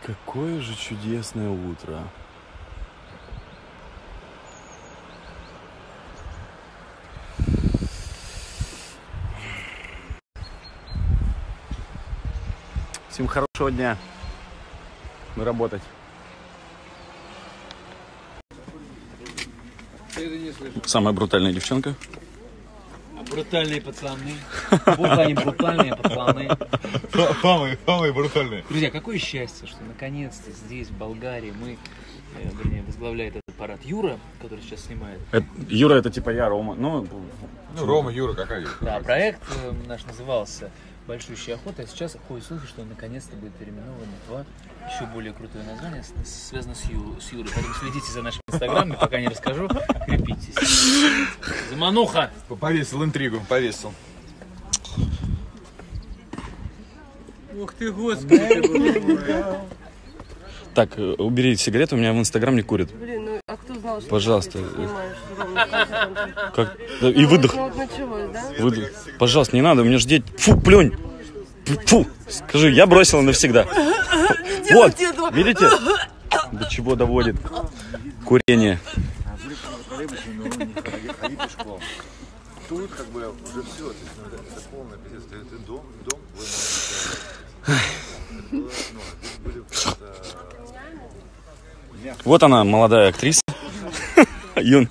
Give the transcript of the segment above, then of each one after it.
Какое же чудесное утро. Всем хорошего дня. Мы работать. Самая брутальная девчонка. Брутальные пацаны. Вот они, брутальные пацаны. Самые брутальные. Друзья, какое счастье, что наконец-то здесь, в Болгарии, вернее, возглавляет этот парад Юра, который сейчас снимает. Юра, это типа я, Рома. Ну, Рома, Юра, какая? Да, проект наш назывался «Большущая охота», а сейчас ходят слухи, что он наконец-то будет переименован в еще более крутое название, связано с Юрой. Поэтому следите за нашим инстаграмом, пока не расскажу, крепитесь. Замануха! Повесил интригу, повесил. Ух ты, господи! Так, убери сигарету, у меня в инстаграм не курит. Блин, ну а кто знал, что Пожалуйста. ты снимаешь, Рома? Как? И выдох. Ну вот началось, да? Выдох. Пожалуйста, не надо, у меня же дети. Фу, плюнь. Фу. Скажи, я бросила навсегда. Вот, видите? До чего доводит курение. Тут как бы уже все, это полный пиздец. Это дом, Вот она, молодая актриса. Юн.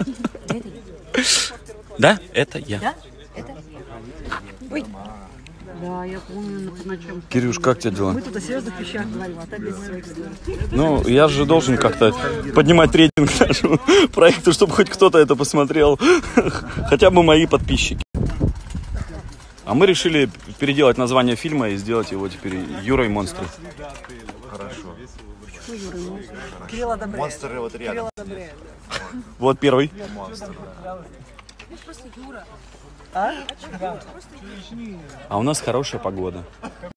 Да, это я. Да? Это? Ой. Да, я помню, на чем. Кирюш, как у тебя дела? Мы тут о серьезных вещах говорим, а так без своих историй. Ну, я же должен как-то поднимать рейтинг нашему проекту, чтобы хоть кто-то это посмотрел. Хотя бы мои подписчики. А мы решили переделать название фильма и сделать его теперь «Юра и монстры». Хорошо. Почему Юра и монстр? Кирилл одобряет. Монстры вот рядом. Кирилл одобряет. Вот первый. Монстры. Просто Юра. А у нас хорошая погода.